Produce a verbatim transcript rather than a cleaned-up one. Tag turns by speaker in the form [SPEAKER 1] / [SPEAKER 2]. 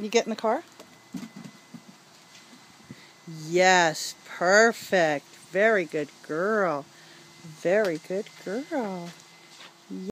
[SPEAKER 1] Can you get in the car? Yes, perfect. Very good girl. Very good girl.